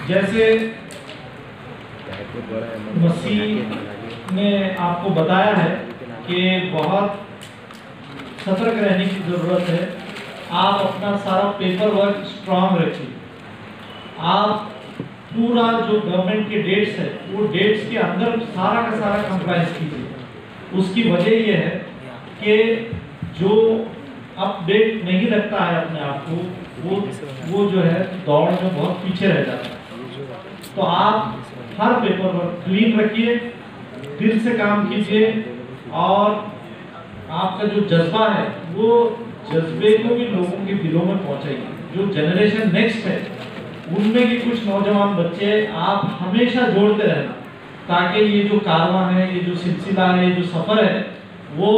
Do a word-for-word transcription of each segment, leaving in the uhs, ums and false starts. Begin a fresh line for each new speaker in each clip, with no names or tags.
جیسے مسیح نے آپ کو بتایا ہے کہ بہت سترک رہنے کی ضرورت ہے. آپ اپنا سارا پیپر ورک اسٹرانگ رکھیے. آپ پورا جو گورنمنٹ کے ڈیٹس ہے وہ ڈیٹس کے اندر سارا کا سارا کمپلائنس کیجیے. اس کی وجہ یہ ہے کہ جو اپ ڈیٹ نہیں رکھتا ہے اپنے آپ کو وہ وہ جو ہے دوڑ میں بہت پیچھے رہ جاتا ہے. تو آپ ہر پیپر ورک کلین رکھیے, دل سے کام کیجیے, اور آپ کا جو جذبہ ہے وہ جذبے کو بھی لوگوں کے دلوں میں پہنچائیے. جو جنریشن نیکسٹ ہے ان میں بھی کچھ نوجوان بچے آپ ہمیشہ جوڑتے رہنا, تاکہ یہ جو کارواں ہے, یہ جو سلسلہ ہے, یہ جو سفر ہے وہ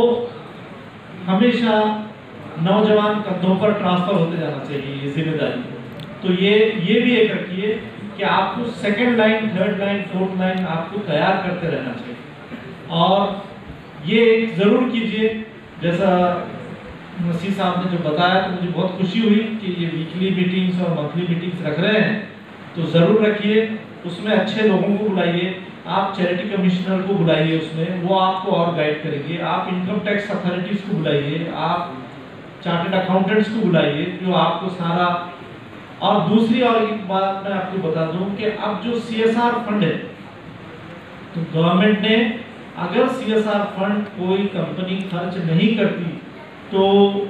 ہمیشہ نوجوان کندھوں پر ٹرانسفر ہوتے جانا چاہیے, یہ ذمہ داری. تو یہ یہ بھی ایک رکھیے کہ آپ کو second line, third line, fourth line آپ کو تیار کرتے رہنا چاہیے. اور یہ ایک ضرور کیجئے, جیسا مسیح صاحب نے جو بتایا تو مجھے بہت خوشی ہوئی کہ یہ ویکلی میٹنگز اور منتھلی میٹنگز رکھ رہے ہیں, تو ضرور رکھیے. اس میں اچھے لوگوں کو بلائیے, آپ چیریٹی کمشنر کو بلائیے, اس میں وہ آپ کو اور گائیڈ کریں گے. آپ انکم ٹیکس اتھارٹیز کو بلائیے, آپ چارٹرڈ اکاؤنٹنٹس کو بلائیے جو آپ کو سارا. اور دوسری اور ایک بات میں آپ کو بتا دوں کہ اب جو سی ایس آر فنڈ ہے تو گورنمنٹ نے اگر سی ایس آر فنڈ کوئی کمپنی خرچ نہیں کرتی تو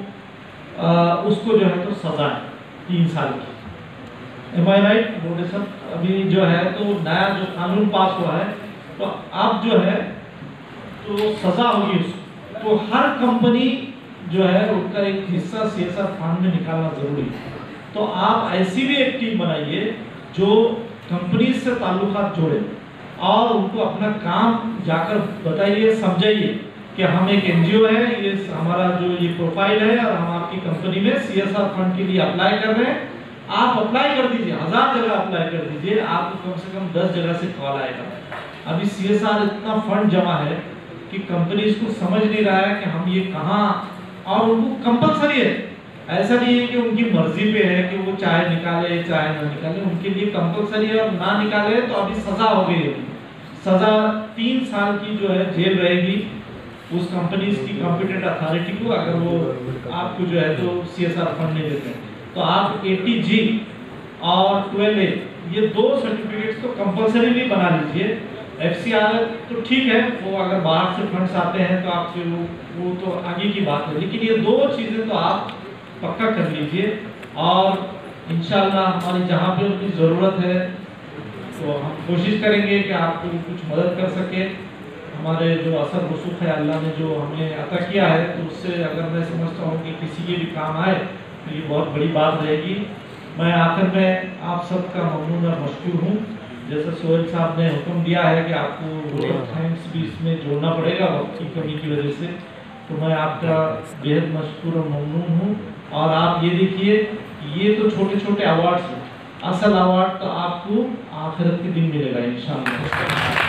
اس کو جو ہے تو سزا ہے تین سال کی. ایم آئی رائٹ بولے سب. ابھی جو ہے تو نیا جو قانون پاس ہوا ہے تو اب جو ہے تو سزا ہوگی اس کو. تو ہر کمپنی جو ہے ان کا ایک حصہ سی ایس آر فنڈ میں نکالنا ضروری ہے. تو آپ ایسی بھی ایک ٹیم بنائیے جو کمپنیز سے تعلقات جوڑے, اور ان کو اپنا کام جا کر بتائیے, سمجھائیے کہ ہم ایک این جی او ہے, یہ ہمارا جو یہ پروفائل ہے, اور ہم آپ کی کمپنی میں سی ایس آر فنڈ کے لیے اپلائی کر رہے ہیں. آپ اپلائی کر دیجئے, ہزار جگہ اپلائی کر دیجئے, آپ کو کم سے کم دس جگہ سے کال آئے گا. ابھی سی ایس آر اتنا فنڈ جمع ہے کہ کمپنیز کو سمجھ نہیں رہا ہے کہ ہم یہ کہاں, اور ان کو کمپلسری ہے. ایسا نہیں ہے کہ ان کی مرضی پہ ہے کہ وہ چاہے نکالے چاہے نہ نکالے, ان کے لیے کمپلسری ہے, اور نہ نکالے تو ابھی سزا ہو گئی ہے. سزا تین سال کی جو ہے جیل رہے گی اس کمپنیز کی کمپیٹنٹ اتھارٹی کو اگر وہ آپ کو جو ہے تو سی ایس آر فنڈ نہیں دیتے ہیں. تو آپ ایٹی جی اور ٹویلو اے یہ دو سرٹیفکیٹس تو کمپلسریلی بنا لیجئے. ایف سی آر تو ٹھیک ہے, وہ اگر باہر سے فنڈس آتے ہیں تو آپ سے وہ وہ تو آگے کی بات ہے, لیکن یہ دو چیزیں تو آپ پکا کر لیجئے. اور انشاءاللہ ہماری جہاں پہ ان کی ضرورت ہے تو ہم کوشش کریں گے کہ آپ کو کچھ مدد کر سکے. ہمارے جو اثر رسوخ ہے اللہ نے جو ہمیں عطا کیا ہے, تو اس سے اگر میں سمجھتا ہوں کہ کسی کے بھی کام آئے تو یہ بہت بڑی بات رہے گی. میں آخر میں آپ سب کا ممنون اور مشکور ہوں. جیسا سہیل صاحب نے حکم دیا ہے کہ آپ کو تھینکس بھی اس میں جوڑنا پڑے گا وقت کی کمی کی وجہ سے, تو میں آپ کا بہت مشکور اور ممنون ہوں. اور آپ یہ دیکھیے یہ تو چھوٹے چھوٹے ایوارڈز ہیں, اصل ایوارڈ تو آپ کو آخرت کے دن ملے گا انشاءاللہ.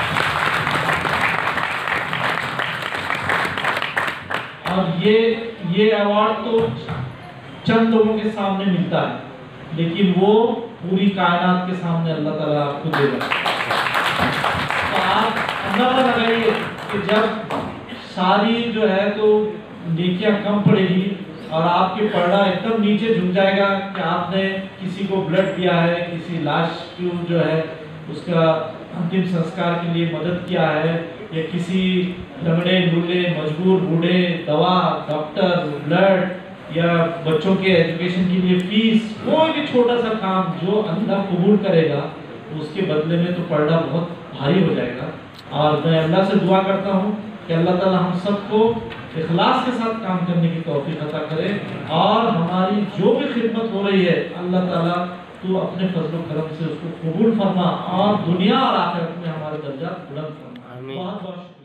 اور یہ یہ ایوارڈ تو چند لوگوں کے سامنے ملتا ہے, لیکن وہ پوری کائنات کے سامنے اللہ تعالیٰ آپ کو دے گا. تو آپ اندازہ لگائیے کہ جب ساری جو ہے تو نیکیاں کم پڑے گی اور آپ کے پردہ ایک دم نیچے جھک جائے گا کہ آپ نے کسی کو بلڈ دیا ہے, کسی لاش کو جو ہے اس کا انتم سنسکار کے لیے مدد کیا ہے, یا کسی لنگڑے لولے مجبور بوڑھے دوا, ڈاکٹر, بلڈ, یا بچوں کے ایجوکیشن کے لیے فیس, کوئی بھی چھوٹا سا کام جو اللہ قبول کرے گا اس کے بدلے میں تو پردہ بہت بھاری ہو جائے گا. اور میں اللہ سے دعا کرتا ہوں کہ اللہ تعالیٰ ہم سب کو اخلاص کے ساتھ کام کرنے کی توفیق عطا کرے, اور ہماری جو بھی خدمت ہو رہی ہے اللہ تعالیٰ تو اپنے فضل و کرم سے اس کو قبول فرما, اور دنیا اور آخرت میں ہمارے درجات بلند فرما. بہت بہت